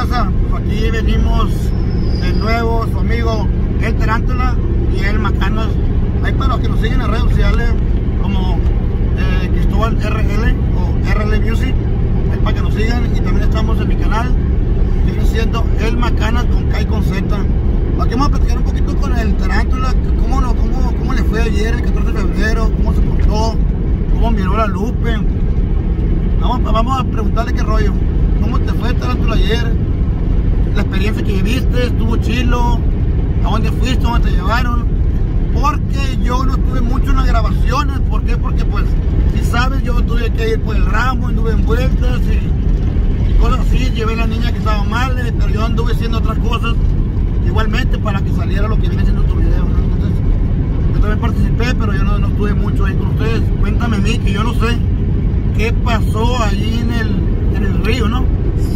raza? Pues aquí venimos de nuevo, su amigo El Tarántula y El Macanas. Ahí para los que nos siguen en las redes sociales como Cristóbal RL o RL Music, ahí para que nos sigan. Y también estamos en mi canal, que viene siendo El Macanas con K y con Z. Aquí vamos a platicar un poquito con El Tarántula, cómo le fue ayer, el 14 de febrero, cómo se portó, cómo miró la Lupe. Vamos a preguntarle qué rollo, cómo te fue, Tarántula, ayer, la experiencia que viviste, estuvo chilo, a dónde fuiste, dónde te llevaron, porque yo no estuve mucho en las grabaciones. ¿Por qué? Porque pues, si sabes, yo tuve que ir por el ramo, anduve en vueltas y cosas así, llevé a la niña que estaba mal, pero yo anduve haciendo otras cosas, igualmente para que saliera lo que viene siendo tu video, ¿no? Entonces, yo también participé, pero yo no estuve mucho ahí con ustedes. Cuéntame a mí, que yo no sé qué pasó ahí en el río, ¿no?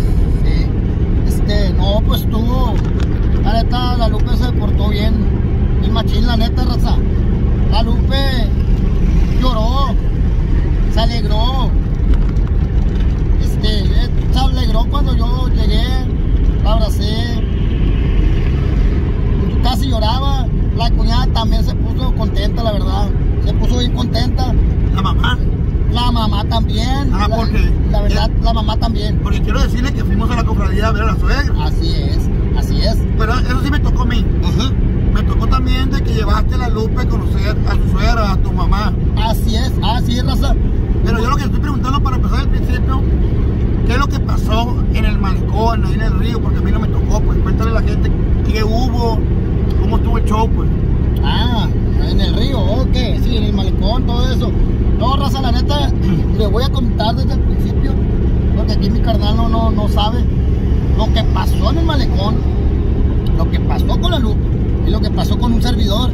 Sí, no, pues estuvo, la neta, la Lupe se portó bien, y machín, la neta, raza. La Lupe lloró, se alegró, se alegró cuando yo llegué, la abracé, casi lloraba. La cuñada también se puso contenta, la verdad, se puso bien contenta. ¿La mamá? La mamá también. Ah, porque la verdad, la mamá también. Porque quiero decirle que fuimos a la cofradía a ver a la suegra. Así es, así es. Pero eso sí me tocó a mí. Me tocó también de que llevaste a la Lupe a conocer a tu suegra, a tu mamá. Así es, raza. Pero yo lo que estoy preguntando para empezar al principio, ¿qué es lo que pasó en el malecón, ahí en el río? Porque a mí no me tocó, pues cuéntale a la gente qué hubo, cómo estuvo el show, pues. Ah, en el río, ok, sí, en el malecón, todo eso. No, raza, la neta, le voy a contar desde el principio, porque aquí mi carnal no sabe lo que pasó en el malecón, lo que pasó con la Lupe y lo que pasó con un servidor.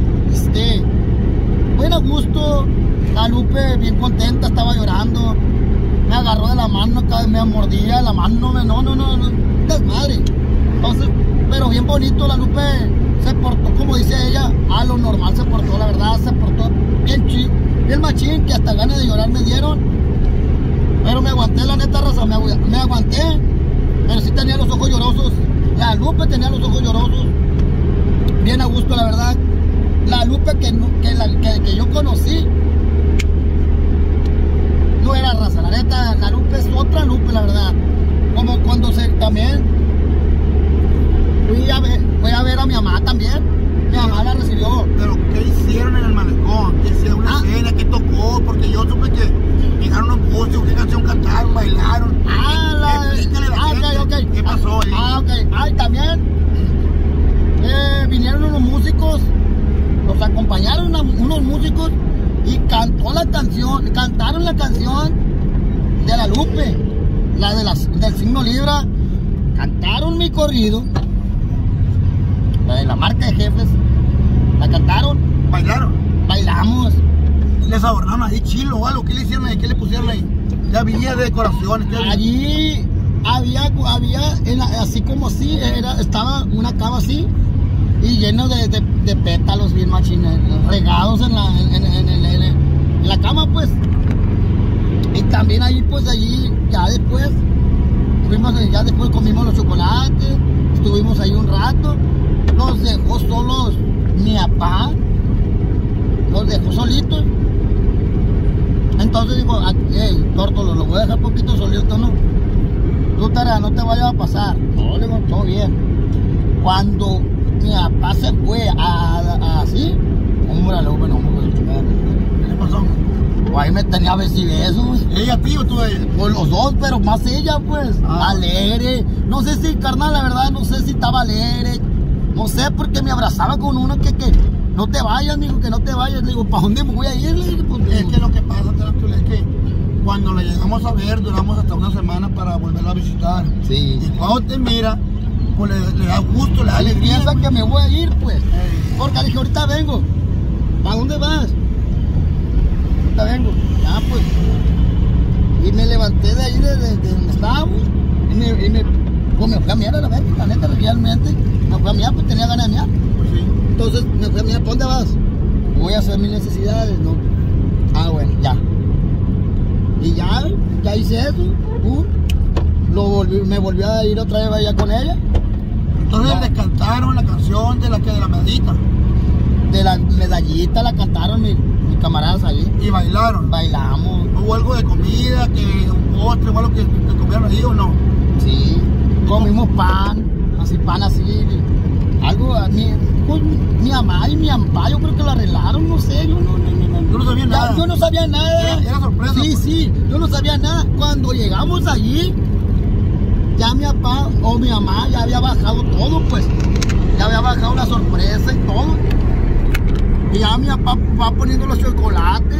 Fue a gusto, la Lupe bien contenta, estaba llorando, me agarró de la mano, me mordía la mano, no, desmadre. Entonces, pero bien bonito, la Lupe se portó, como dice ella, a lo normal se portó, la verdad, se portó bien chido, bien machín, que hasta ganas de llorar me dieron. Pero me aguanté, la neta, raza, me aguanté. Pero sí tenía los ojos llorosos. La Lupe tenía los ojos llorosos. Bien a gusto, la verdad. La Lupe que yo conocí no era, raza, la neta. La Lupe es otra Lupe, la verdad. Como cuando también fui a ver a mi mamá también. Mi mamá la recibió. Pero ¿qué hicieron en el malecón? ¿Qué hicieron? ¿Una escena? ¿Qué tocó? Porque yo supe que llegaron los músicos, qué canción cantaron, bailaron. Explícale a la gente okay. qué pasó ahí. También vinieron unos músicos, nos acompañaron unos músicos y cantaron la canción de la Lupe, la del signo Libra. Cantaron mi corrido, la de la marca de jefes, la cantaron. ¿Bailaron? Bailamos. ¿Les adornaron ahí chilo o algo? ¿Qué le hicieron ahí? ¿Qué le pusieron ahí? Ya había decoraciones. Allí había así como así, estaba una cava así y lleno de pétalos bien machines, regados en la cama, pues. Y también ahí, pues allí, ya después comimos los chocolates, estuvimos ahí un rato. Nos dejó solos mi papá, nos dejó solitos. Entonces digo, hey, Tórtolo, lo voy a dejar poquito solito, ¿no? Tú, Tara, no te vaya a pasar. No, le digo, todo bien. Cuando mi papá se fue así, hombre, luego no me ¿Qué pasó? Ahí me tenía besos. ¿Ella a ti o tú a ella? Pues los dos, pero más ella, pues. Alegre. No sé si, carnal, la verdad, no sé si estaba alegre. No sé, porque me abrazaba con uno que no te vayas, dijo, que no te vayas. Le digo, ¿para dónde me voy a ir? Le digo, pues, es que lo que pasa, Tarántula, es que cuando la llegamos a ver, duramos hasta una semana para volverla a visitar. Sí. Y cuando te mira, pues le da gusto, le da alegría. Piensa que me voy a ir, pues. Porque le dije, ahorita vengo. ¿Para dónde vas? Ahorita vengo. Ya, pues. Y me levanté de ahí, de donde estábamos. Pues me fui a mirar a la verga, la neta, realmente. Me fui a mirar, pues tenía ganas de mirar. Pues sí. Entonces me fui a mirar, ¿para dónde vas? Voy a hacer mis necesidades, ¿no? Ah, bueno, ya. Y ya hice eso. me volvió a ir otra vez allá con ella. Entonces les cantaron la canción de la medallita. De la medallita la cantaron mis camaradas ahí. Y bailaron. Bailamos. ¿Hubo algo de comida, que un postre o algo que comieron ahí o no? Sí, comimos pan así. Algo, pues, mi mamá y mi papá, yo creo que lo arreglaron, no sé, yo ¿Tú no sabías nada? Yo no sabía nada. Era sorpresa. Sí, pues. sí, yo no sabía nada. Cuando llegamos allí, ya mi papá o mi mamá ya había bajado todo, pues. Ya había bajado la sorpresa y todo. Y ya mi papá va poniendo los chocolates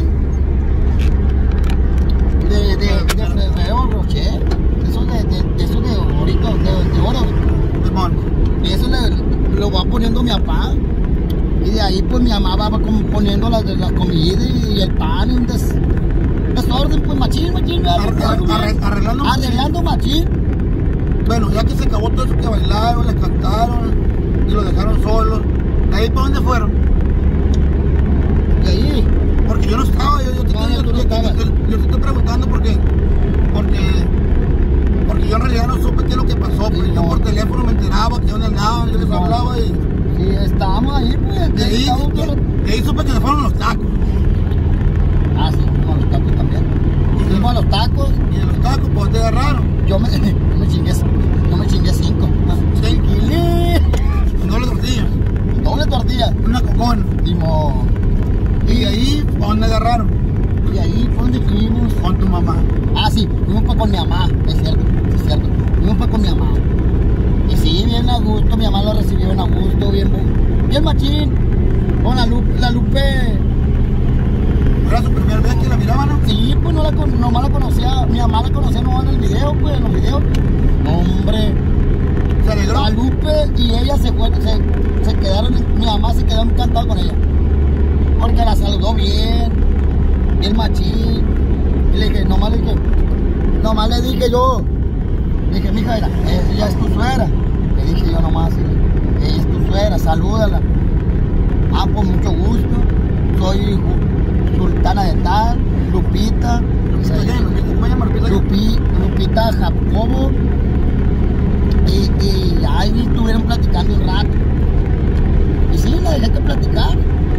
de Ferrero Rocher. Eso de ahorita, de oro. Y eso lo va poniendo mi papá. Y de ahí pues mi mamá va como poniendo las comidas y el pan y un desorden, pues machín. Arreglando machín. Bueno, ya que se acabó todo eso que bailaron, les cantaron y los dejaron solos, ¿de ahí para dónde fueron? De ahí. Porque yo no estaba, yo te estoy preguntando porque yo en realidad no supe qué es lo que pasó, porque yo por teléfono me enteraba que dónde andaban, yo les hablaba y... Sí, estábamos ahí, pues. De ahí supe que se fueron los tacos. Ah, sí, fuimos a los tacos también. Fuimos a los tacos. Y de los tacos, pues te agarraron. Yo me chingué 5. Sí. Doble tortilla. Doble tortilla. Una cocona. Y ahí, ¿a dónde agarraron? Y ahí fue donde fuimos. Con tu mamá. Ah, sí, fuimos pues con mi mamá, es cierto. Fuimos pues con mi mamá. Y sí, bien a gusto, mi mamá lo recibió bien a gusto, bien machín. Con la Lupe. ¿Era su primera vez que la miraba, no? Sí, pues nomás la conocía, mi mamá la conocía nomás en el video, pues, en los videos. No, hombre. ¿Se alegró? La Lupe y ella se quedaron, mi mamá se quedó encantada con ella. Porque la saludó bien machín. Y le dije, nomás le dije yo, mija, ella es tu suegra. Le dije yo nomás, ella es tu suegra, salúdala. Ah, pues mucho gusto. Soy sultana de tal, Lupita. Lupita Jacobo. Y ahí estuvieron platicando un rato. Y sí, la dejé que platicar.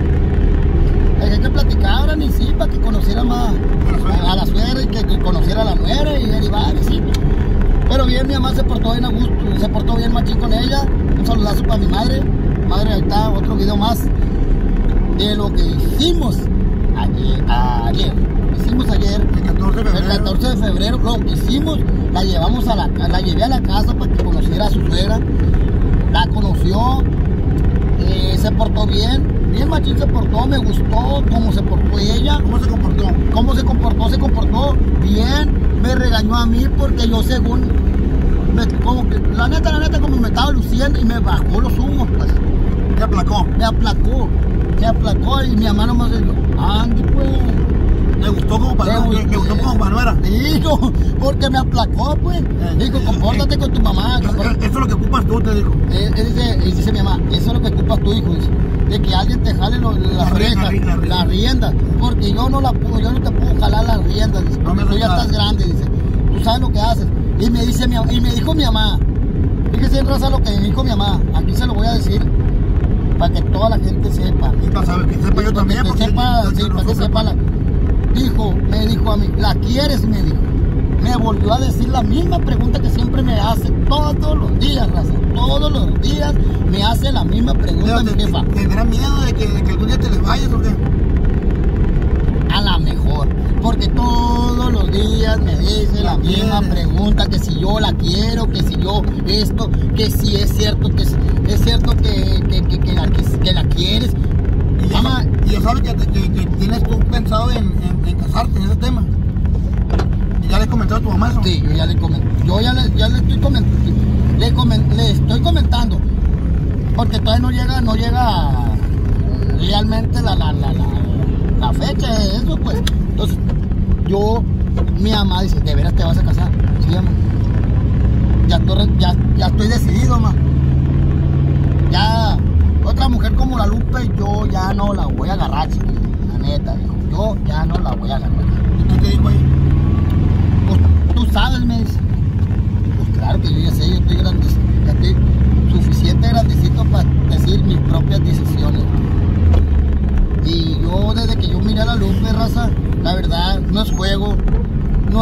Ahora ni sí, para que conociera más a la suegra y que conociera a la nuera y derivar, y sí. Pero bien, mi mamá se portó bien a gusto, se portó bien machín con ella. Un saludazo para mi madre. Madre, ahí está otro video más de lo que hicimos ayer. Hicimos ayer, el 14 de febrero, lo que hicimos, la llevé a la casa para que conociera a su suegra. La conoció, se portó bien machín se portó, me gustó cómo se portó ella. ¿Cómo se comportó? Se comportó bien, me regañó a mí porque yo según, la neta como me estaba luciendo y me bajó los humos, pues. ¿Te aplacó? Me aplacó y mi mamá nomás dijo, Andy, pues. ¿Le gustó como manuera? Dijo, porque me aplacó, pues. Dijo, compórtate con tu mamá. Eso es lo que ocupas tú, te dijo. Dice mi mamá, eso es lo que ocupas tú, hijo. Dice, de que alguien te jale las riendas. Porque yo no te puedo jalar las riendas. Dice, porque tú ya estás grande, dice. Tú sabes lo que haces. Y me dijo mi mamá. Fíjese en raza lo que me dijo mi mamá. Aquí se lo voy a decir. Para que toda la gente sepa. Y para saber que sepa yo también. Para que sepa me dijo a mí, ¿la quieres? Me dijo. Me volvió a decir la misma pregunta que siempre me hace todos los días, raza. Todos los días me hace la misma pregunta mi jefa. ¿Tendrá miedo de que algún día te les vayas o qué? A la mejor. Porque todos los días me dice la misma pregunta, que si yo la quiero, que si yo esto, que si es cierto que la quieres. Mamá, y ya sabes que tienes tú pensado en casarte en ese tema. ¿Y ya le has comentado a tu mamá eso? Sí, yo ya le comenté. Le estoy comentando. Porque todavía no llega realmente la fecha de eso, pues. Entonces, mi mamá dice, ¿de veras te vas a casar? Sí, mamá. Ya estoy decidido, mamá. Ya, otra mujer como la Lupe, yo ya no la voy a agarrar, chiquillo. La neta, dijo. Yo ya no la voy a agarrar. ¿Y tú qué dijo ahí? Pues, tú sabes, me dice.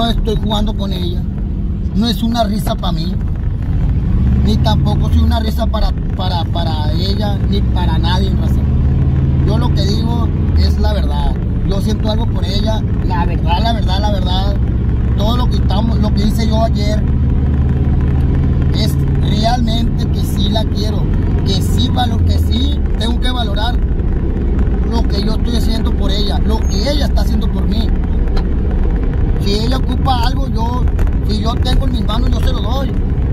estoy jugando con ella. No es una risa para mí. Ni tampoco soy una risa para ella, ni para nadie, raza. Yo lo que digo es la verdad. Yo siento algo por ella. La verdad, la verdad, la verdad. Todo lo que hice yo ayer es realmente que sí la quiero. Que sí tengo que valorar lo que yo estoy haciendo por ella, lo que ella está haciendo por mí. Si ella ocupa algo, si yo tengo en mis manos, yo se lo doy.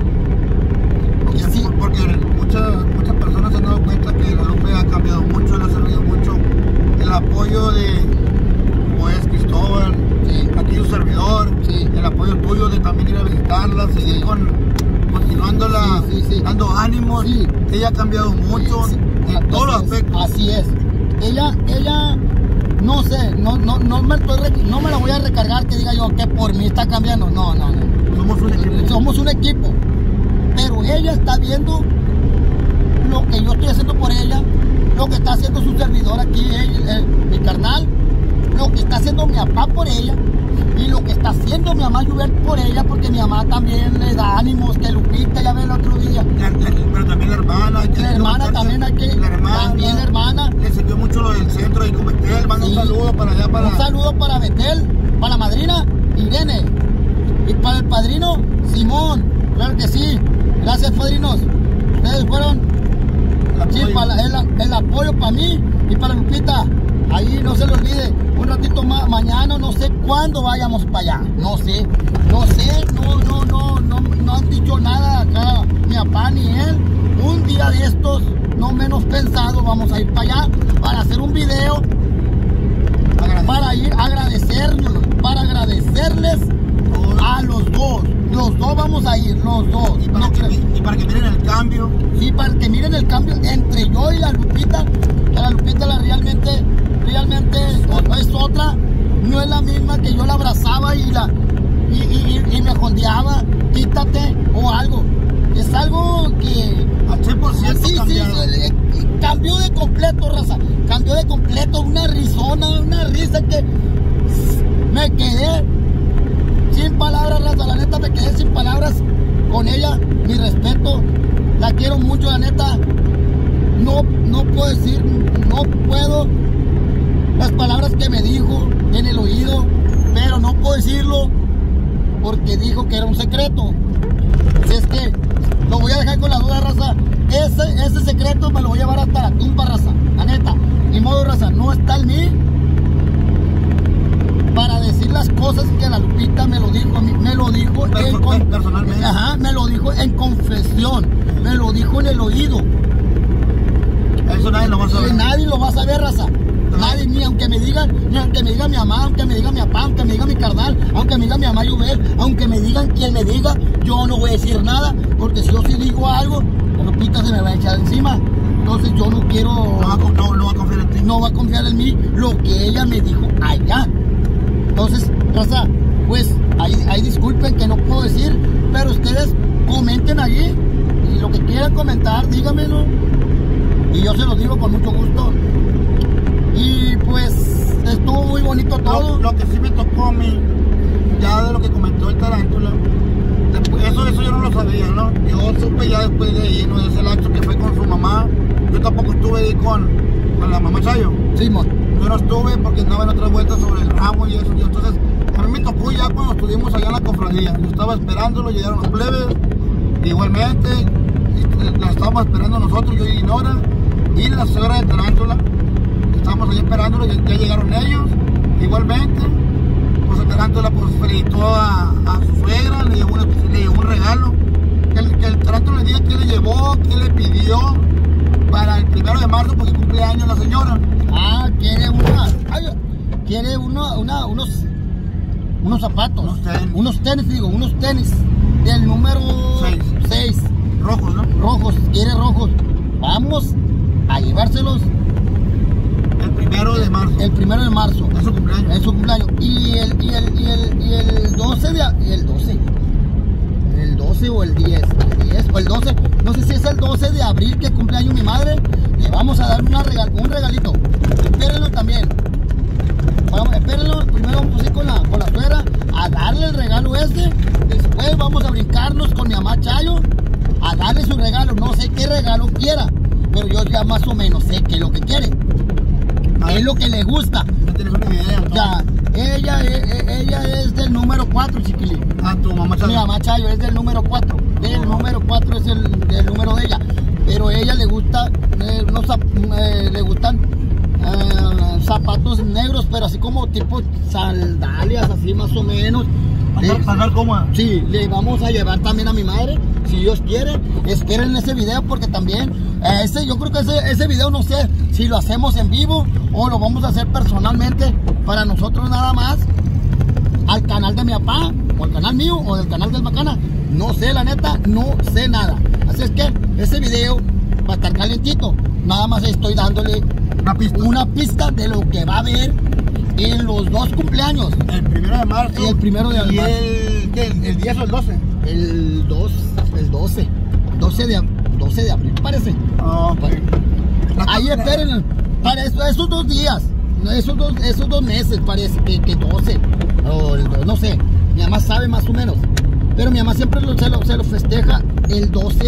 Porque muchas personas se han dado cuenta que la Lupe ha cambiado mucho, le ha servido mucho el apoyo de, como es Cristóbal, sí, aquí su servidor, sí, el apoyo tuyo de también ir a visitarla, seguir sí, continuándola, sí, dando ánimos. Sí. Ella ha cambiado mucho en todos los aspectos. Así es. Ella, no sé, no me la voy a recargar que diga yo que por mí está cambiando. No. Somos un equipo. Somos un equipo. Pero ella está viendo lo que yo estoy haciendo por ella, lo que está haciendo su servidor aquí, mi carnal, lo que está haciendo mi papá por ella y lo que está haciendo mi mamá Lluvert por ella, porque mi mamá también le da ánimos, que Lupita ya ve el otro día. Pero también la hermana. La hermana también también la hermana. Le sirvió mucho lo del centro y con Betel. Manda un saludo para allá. Un saludo para Betel, para la madrina Irene y para el padrino Simón. Claro que sí. Gracias, padrinos. Ustedes fueron el apoyo para mí y para Lupita. Ahí no se le olvide, un ratito más, mañana, no sé cuándo vayamos para allá. No han dicho nada acá, ni papá ni él. Un día de estos, no menos pensado, vamos a ir para allá para hacer un video, para ir a agradecerles a los dos. Los dos vamos a ir, los dos. Y para que miren el cambio. Sí, para que miren el cambio entre yo y la Lupita. La Lupita realmente es otra. No es la misma que yo la abrazaba y me jondeaba, quítate o algo. Es algo que al 100% sí, cambió de completo, raza. Cambió de completo, una risa que me quedé sin palabras, raza. La neta me quedé sin palabras con ella. Mi respeto, la quiero mucho, la neta. No puedo decir, no puedo las palabras que me dijo en el oído, pero no puedo decirlo porque dijo que era un secreto. Si es que lo voy a dejar con la duda, raza. Ese secreto me lo voy a llevar hasta la tumba, raza. La neta, ni modo, raza, no está en mí para decir las cosas que la Lupita me lo dijo a mí. Me lo dijo personalmente. Ajá, me lo dijo en confesión. Me lo dijo en el oído. Eso nadie lo va a saber. Nadie lo va a saber, raza. Nadie, ni aunque me diga mi mamá, aunque me diga mi papá, aunque me diga mi carnal, aunque me diga mi mamá Lluvert, aunque me digan quien me diga, yo no voy a decir nada, porque si yo sí digo algo, la Lupita se me va a echar encima. Entonces yo no quiero. No va a confiar en ti. No va a confiar en mí lo que ella me dijo allá. Entonces, raza, pues ahí disculpen que no puedo decir, pero ustedes comenten allí y lo que quieran comentar, díganmelo y yo se los digo con mucho gusto. Y pues estuvo muy bonito todo. Lo que sí me tocó a mí, ya de lo que comentó el Tarántula, eso yo no lo sabía, ¿no? Yo supe ya después de ahí, ¿no? De ese lapso que fue con su mamá. Yo tampoco estuve ahí con la mamá Chayo. Sí, yo no estuve porque andaba en otras vueltas sobre el ramo y eso. Y entonces a mí me tocó ya cuando estuvimos allá en la cofradía. Yo estaba esperándolo, llegaron los plebes. Igualmente, la estábamos esperando nosotros, yo y Nora, y la señora de Tarántula. Estábamos ahí esperándolo, ya llegaron ellos. Igualmente, pues el Tarántula pues felicitó a su suegra, le llevó un regalo. Que el Tarántula le diga qué le llevó, qué le pidió para el 1 de marzo, porque cumple años la señora. Quiere unos zapatos, unos tenis del número 6. Rojos, ¿no? Rojos, quiere rojos. Vamos a llevárselos el 1 de marzo. El 1 de marzo. Es su cumpleaños. Es su cumpleaños. Y el 12 o el 10 o el 12, no sé si es el 12 de abril que cumpleaños mi madre, le vamos a dar un regalito. Espérenlo también. Espérenlo, primero vamos a ir con la suegra a darle el regalo ese. Después vamos a brincarnos con mi mamá Chayo a darle su regalo. No sé qué regalo quiera, pero yo ya más o menos sé qué es lo que quiere. Es lo que le gusta. No tienes una idea, ¿no? Ya, ella es del número 4, chiquilín. Ah, tu mamá Chayo. Mi mamá Chayo es del número 4. El número 4 es el número de ella. Pero a ella le gusta, le gustan zapatos negros, pero así como tipo sandalias, así más o menos. ¿Para andar cómoda? Sí, le vamos a llevar también a mi madre, si Dios quiere. Esperen ese video porque también, yo creo que ese video no sé si lo hacemos en vivo o lo vamos a hacer personalmente para nosotros nada más, al canal de mi papá, o al canal mío, o del canal del Macana. No sé, la neta, no sé nada. Así es que ese video va a estar calientito. Nada más estoy dándole una pista de lo que va a haber en los 2 cumpleaños. El 1 de marzo. Y el 1 de marzo. ¿Y el 10 o el 12? El 12. 12 de abril, parece. Okay. Ahí esperen. Para esos 2 días. Esos 2 meses parece que 12. No sé. Mi mamá sabe más o menos. Pero mi mamá siempre se lo festeja el 12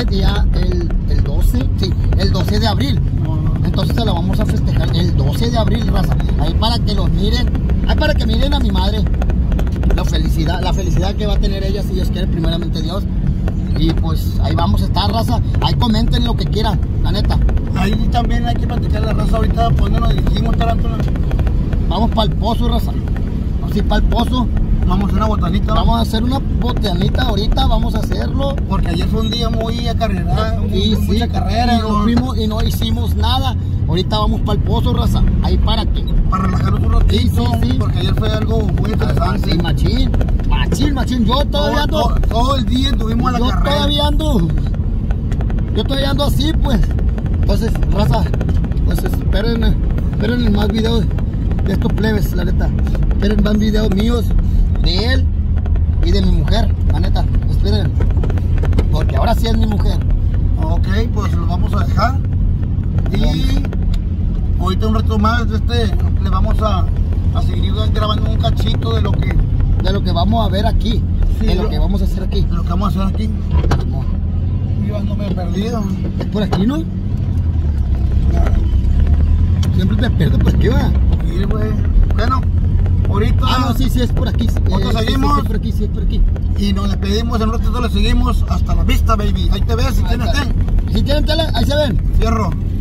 de abril. Entonces se lo vamos a festejar el 12 de abril, raza. Ahí para que los miren. Ahí para que miren a mi madre. La felicidad que va a tener ella, si Dios quiere, primeramente Dios. Y pues ahí vamos a estar, raza. Ahí comenten lo que quieran, la neta. Ahí también hay que platicar la raza ahorita. ¿Por dónde nos dirigimos, Tarántula? Vamos para el pozo, raza. Así para el pozo. Vamos a hacer una botanita. Vamos a hacer una botanita ahorita, vamos a hacerlo. Porque ayer fue un día muy acarreado, mucha carrera. Y no hicimos nada. Ahorita vamos para el pozo, raza. Ahí para qué. Para relajarnos un ratito. Sí. Porque ayer fue algo muy interesante. Sí, machín. Yo todavía ando. Todo el día estuvimos a la carrera. Yo todavía ando así, pues. Entonces, raza, pues esperen más videos de estos plebes, la neta. Esperen más videos míos, de él y de mi mujer, la neta. Esperen, porque ahora sí es mi mujer. Ok, pues los vamos a dejar. Y ahorita un rato más le vamos a seguir grabando un cachito de lo que vamos a ver aquí. Sí, de lo que vamos a hacer aquí. De lo que vamos a hacer aquí. No. Yo ando medio perdido. ¿Es por aquí, no? Siempre te pierdo por aquí, va. Sí, güey. Bueno, ahorita. No, sí, es por aquí. Nosotros seguimos. Sí, es por aquí. Y nos despedimos, en un ratito le seguimos. Hasta la vista, baby. Ahí te ves, si tienes tele. Si tienen tele, ahí se ven. Fierro.